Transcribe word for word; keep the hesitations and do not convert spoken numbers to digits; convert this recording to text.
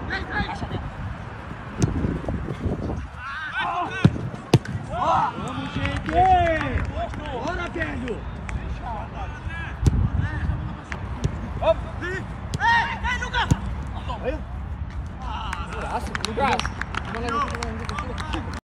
Acha dentro. Vamos, gente! Bora, velho! Ei, ei, Lucas! Aí. Lucas! Lucas!